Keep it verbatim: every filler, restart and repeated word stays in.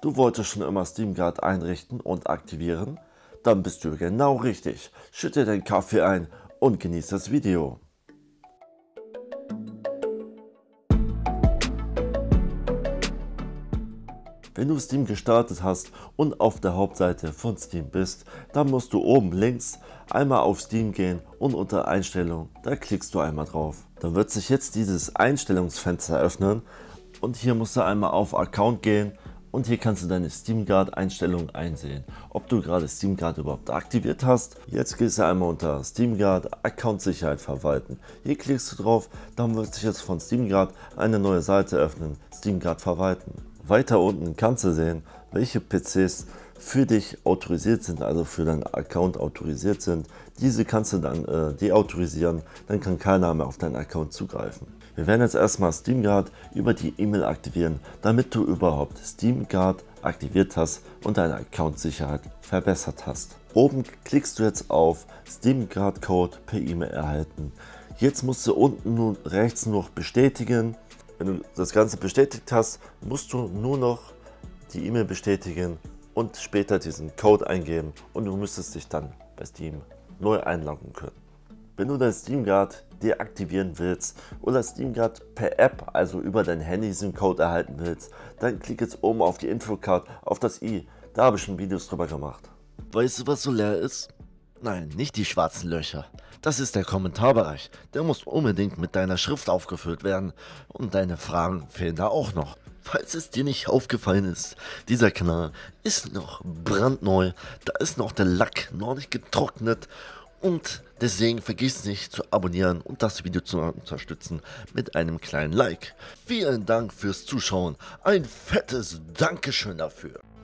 Du wolltest schon immer SteamGuard einrichten und aktivieren? Dann bist du genau richtig. Schütte den Kaffee ein und genieß das Video. Wenn du Steam gestartet hast und auf der Hauptseite von Steam bist, dann musst du oben links einmal auf Steam gehen und unter Einstellungen, da klickst du einmal drauf. Dann wird sich jetzt dieses Einstellungsfenster öffnen und hier musst du einmal auf Account gehen und hier kannst du deine SteamGuard Einstellungen einsehen, ob du gerade SteamGuard überhaupt aktiviert hast. Jetzt gehst du einmal unter SteamGuard Account Sicherheit verwalten. Hier klickst du drauf, dann wird sich jetzt von SteamGuard eine neue Seite öffnen, SteamGuard verwalten. Weiter unten kannst du sehen, welche P Cs für dich autorisiert sind, also für deinen Account autorisiert sind. Diese kannst du dann äh, deautorisieren, dann kann keiner mehr auf deinen Account zugreifen. Wir werden jetzt erstmal SteamGuard über die E-Mail aktivieren, damit du überhaupt SteamGuard aktiviert hast und deine Account-Sicherheit verbessert hast. Oben klickst du jetzt auf SteamGuard Code per E-Mail erhalten. Jetzt musst du unten nun rechts noch bestätigen. Wenn du das Ganze bestätigt hast, musst du nur noch die E-Mail bestätigen und später diesen Code eingeben und du müsstest dich dann bei Steam neu einloggen können. Wenn du dein SteamGuard deaktivieren willst oder SteamGuard per App, also über dein Handy diesen Code erhalten willst, dann klick jetzt oben auf die Infocard, auf das i. Da habe ich schon Videos drüber gemacht. Weißt du, was so leer ist? Nein, nicht die schwarzen Löcher. Das ist der Kommentarbereich. Der muss unbedingt mit deiner Schrift aufgefüllt werden. Und deine Fragen fehlen da auch noch. Falls es dir nicht aufgefallen ist, dieser Kanal ist noch brandneu. Da ist noch der Lack noch nicht getrocknet. Und deswegen vergiss nicht zu abonnieren und das Video zu unterstützen mit einem kleinen Like. Vielen Dank fürs Zuschauen. Ein fettes Dankeschön dafür.